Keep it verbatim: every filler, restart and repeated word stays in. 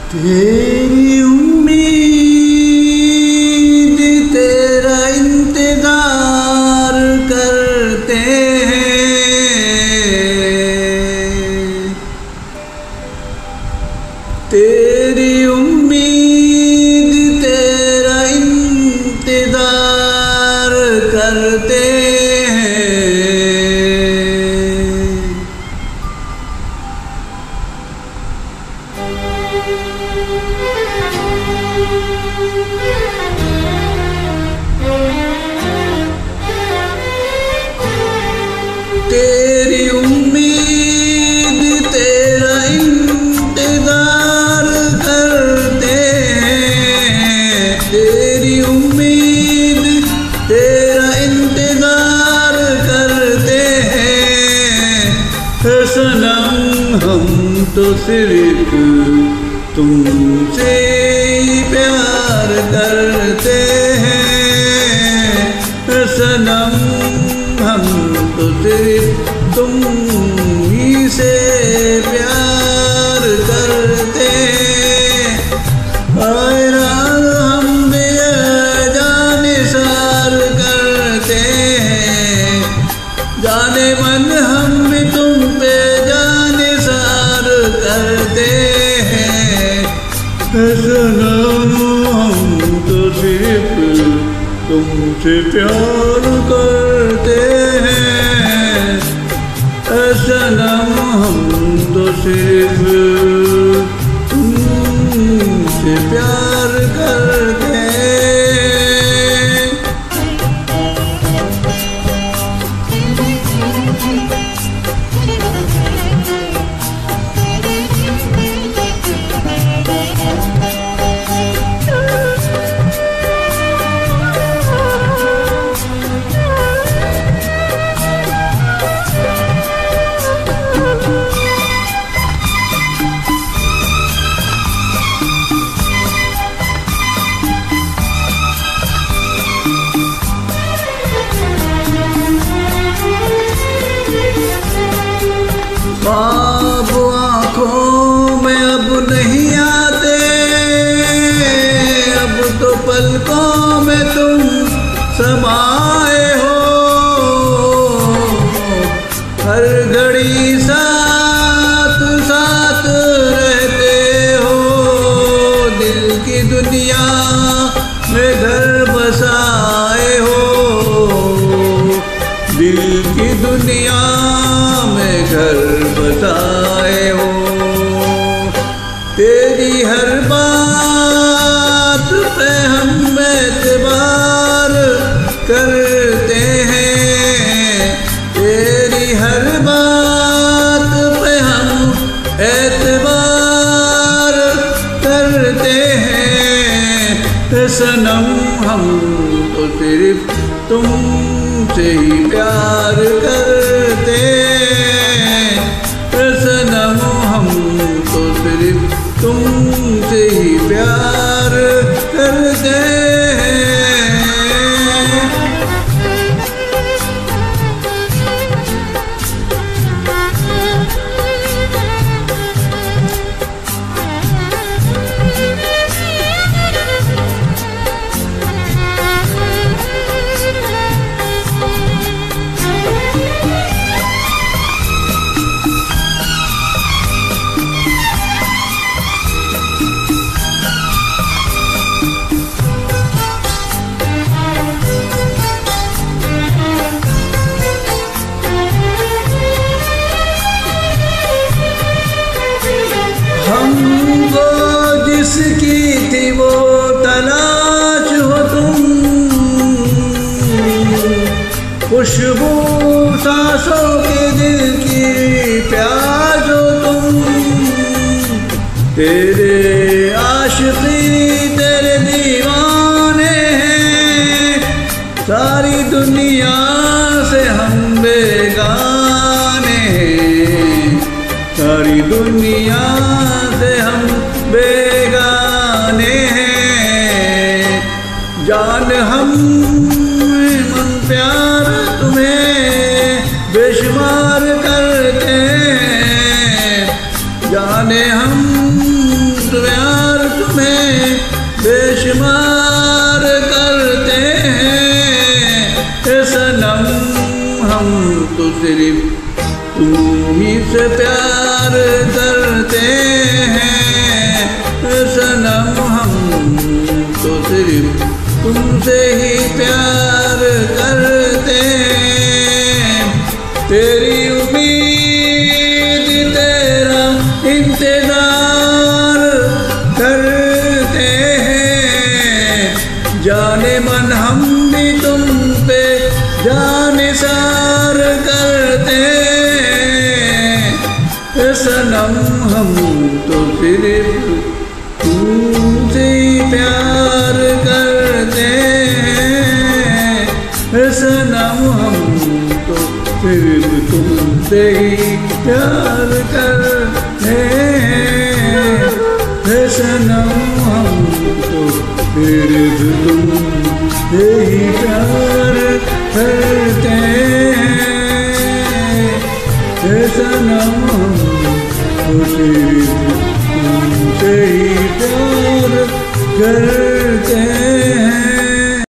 तेरी उम्मीद तेरा इंतजार करते हैं, तेरी उम्मीद तेरा इंतजार करते हैं। तेरी उम्मीद तेरा इंतजार करते हैं, तेरी उम्मीद तेरा इंतजार करते हैं। सनम हम तो सिर्फ तुमसे ही प्यार करते हैं, सनम हम तो सिर्फ तुम ही से प्यार करते हैं। हम भी जाने सार करते हैं, जाने मन हम भी तुम पे जाने सार करते हैं। सनम हम तो सिर्फ तुमसे प्यार करते हैं, सनम हम तो सिर्फ तुमसे प्यार करते हैं। ख्वाब आँखों में अब नहीं आते, अब तो पलकों में तुम समाए हो। हर घड़ी साथ साथ रहते हो, दिल की दुनिया में घर बसाए हो, दिल की दुनिया में घर बताए हो। तेरी हर बात पे हम एतबार करते हैं, तेरी हर बात पे हम एतबार करते हैं। सनम हम तो सिर्फ तुमसे ही प्यार करते हैं, सनम हम तो सिर्फ तुमसे ही प्यार करते हैं। हमको जिसकी थी वो तलाश हो तुम, खुशबू सांसों के दिल की प्यास हो तुम। तेरे आशिकी तेरे दीवाने हैं, सारी दुनिया से हम बेगाने हैं, सारी दुनिया से हम बेगाने हैं। जान हम मन प्यार तुम्हें बेशुमार करते हैं, जाने हम तुम्हें शुमार करते हैं सनम हम तो सिर्फ तुम ही से प्यार करते हैं सनम हम तो सिर्फ तुमसे ही प्यार करते हैं। तेरी उम्मीद तेरा इंतजार करते हैं जाने मन हम भी तुम पे जानिसार करते हैं सनम हम तो सिर्फ तुमसे प्यार करते हैं सनम हम तो सिर्फ तुमसे ही प्यार करते हैं सनम हम तो सिर्फ तुमसे ही प्यार करते हैं सनम हम तो सिर्फ